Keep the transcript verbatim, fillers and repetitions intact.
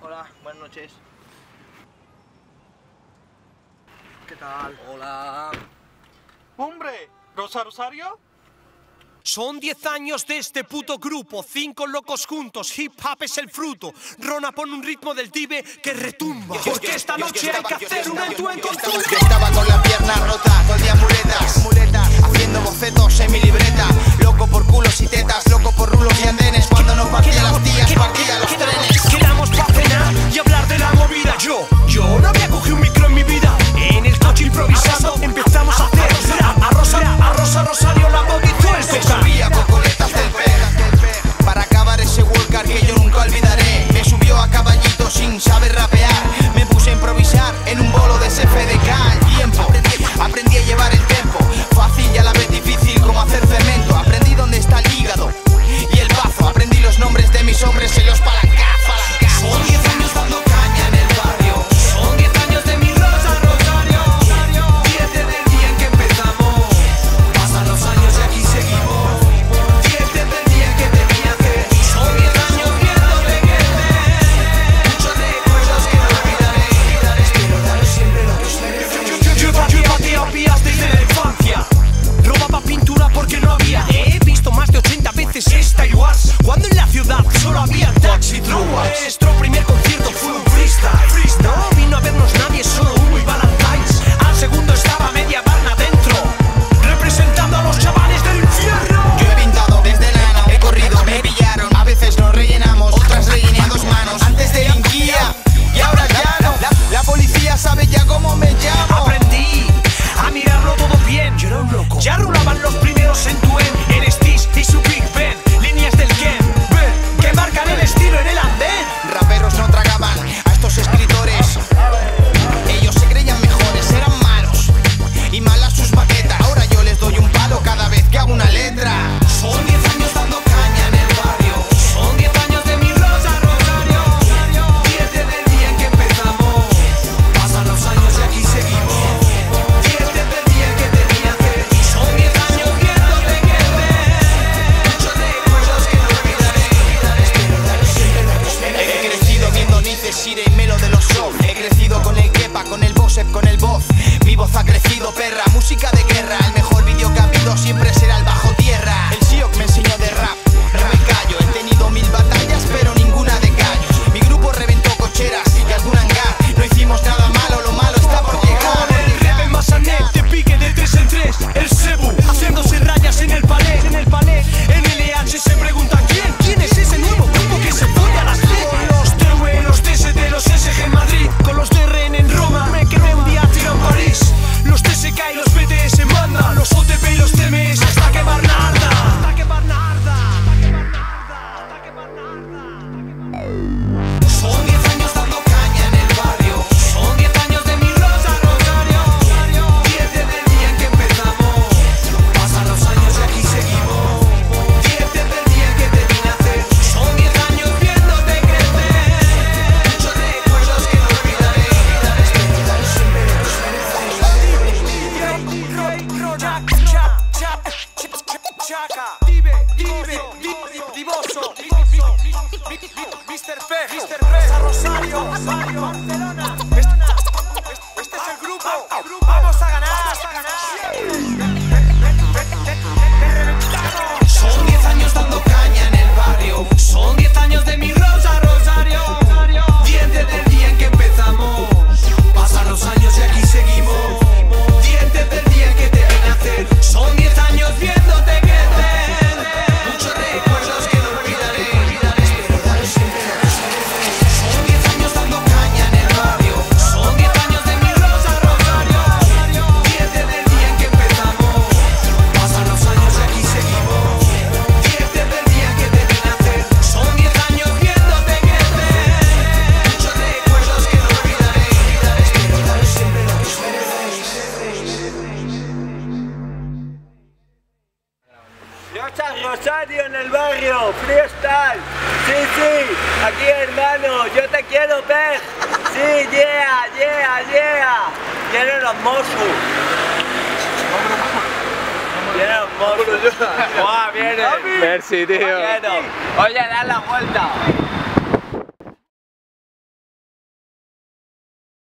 Hola, buenas noches. ¿Qué tal? Hola. ¡Hombre! ¿Rosa Rosario? Son diez años de este puto grupo, cinco locos juntos, hip hop es el fruto. Rona pone un ritmo del Dive que retumba. Porque esta noche hay que hacer un entuento con tu. Yo estaba con la pierna rota, todo el día muletas, muletas, haciendo bocetos en mi libreta. Loco por culos y tetas, loco por rulos y andenes. Cuando no partía las tías, partía los trenes. Quedamos pa' cenar y hablar de la movida. Yo, yo no había cogido un micro en mi vida. En el coche improvisando empezamos a hacer rap. A Rosa, a Rosa Rosario la bautizó el Me subía cocoletas del pez para acabar ese Walker que yo nunca olvidaré. Me subió a caballito sin saber rapear. Me puse a improvisar en un bolo de S F D K. El tiempo, aprendí, aprendí a llevar el tempo. Fácil y a la vez difícil como hacer cemento. Aprendí dónde está el hígado y el bazo. Aprendí los nombres de mis hombres en los palancas, palancas. Son diez años dando caña en el barrio. Son diez años de mi Rosa Rosario. Diez desde el día en que empezamos. Pasan los años y aquí seguimos. Diez desde el día en que te vine a hacer. Son diez años viéndote crecer. Muchos recuerdos que no olvidaré. Espero daros siempre lo que os merecéis. Yo batía vías desde la infancia. Robaba pintura porque no había. He visto más de ochenta veces Style Wars. Cuando en la ciudad solo había taxi truas. Nuestro primer concierto fue un freestyle. No vino a vernos nadie, solo humo y Valentine's. Al segundo estaba media barna dentro, representando a los chavales del infierno. Yo he pintado desde lana, he corrido, me pillaron. A veces nos rellenamos, otras rellené a dos manos. Antes delinquía y ahora ya no. La, la policía sabe ya cómo me llamo. Aprendí a mirarlo todo bien. Yo era un loco. Ya rulaban los primeros en tu en el Stis y su Big Ben. Líneas del Ken, Ben, que marcan el estilo en el andén. Raperos no tragaban a estos escritores. Ellos se creían mejores, eran malos y malas sus maquetas. Ahora yo les doy un palo cada vez que hago una letra. Son diez años dando caña en el barrio. Son diez años de mi Rosa Rosario. Diez desde el día en que empezamos. Pasan los años y aquí seguimos. Diez desde el día en que te vine a hacer. Son diez años viéndote crecer. Muchos recuerdos que no olvidaré. Espero daros siempre lo que os merecéis. He crecido viendo Nice, Sire y Melo de los shows. He crecido con el Kepa, con el Bosep, con el Voz. Mi voz ha crecido, perra, música de guerra. El mejor vídeo que ha habido siempre será el bajo tierra. El Siok me enseñó de rap, no me callo. He tenido mil batallas, pero ninguna de gallos. Mi grupo reventó cocheras y algún hangar. No hicimos nada malo, lo malo está por llegar. El rap en Massanet, te pique de tres en tres. El Cebu, haciéndose rayas en el palet. En el palet, en L H se preguntan quién. ¿Quién es ese nuevo grupo que se pone a las diez? Los T V, los T S D, los S G en Madrid. Con los D R N en Roma, me quedé un día tiro en París. Los T S K y los B T S mandan. Los O T P y los T M S hasta que Barnarda. Hasta que Barnarda. Hasta que Barnarda. Son diez años dando caña en el barrio. Son diez años de mi Rosa Rosario. Diez desde el día en que empezamos. Pasan los años y aquí seguimos. Diez desde el día en que te vine a hacer. Son diez años viéndote crecer. Muchos recuerdos que no olvidaré. Espero daros siempre lo que os merecéis. Dive, Dive, Divoso, mister P, mister P, Rosa Rosario, Barcelona, este es el grupo, vamos a ganar, vamos a ganar. Son diez años dando caña en el barrio. Son diez años de mi Rosa Rosario. Diez desde el día en que empezamos. Pasan los años y aquí seguimos. Diez desde el día en que te vine a hacer. Son diez años viéndote crecer. Muchos recuerdos que no olvidaré. Espero daros siempre lo que os merecéis. Son diez años dando caña en el barrio. Son diez años de mi Rosa Rosario. Diez desde el día en que empezamos. Pasan los años y aquí seguimos. Diez desde el día en que te vine a hacer. Son diez años viéndote crecer. Muchos recuerdos que no olvidaré. Espero daros siempre lo que os merecéis. Rosa Rosario en el barrio, freestyle. Sí, sí, aquí hermano, yo te quiero, pez. Sí, yeah, yeah, yeah. Vienen los Mossos. Vienen los Mossos. Guau, vienen. Merci, tío. Bueno, oye, da la vuelta.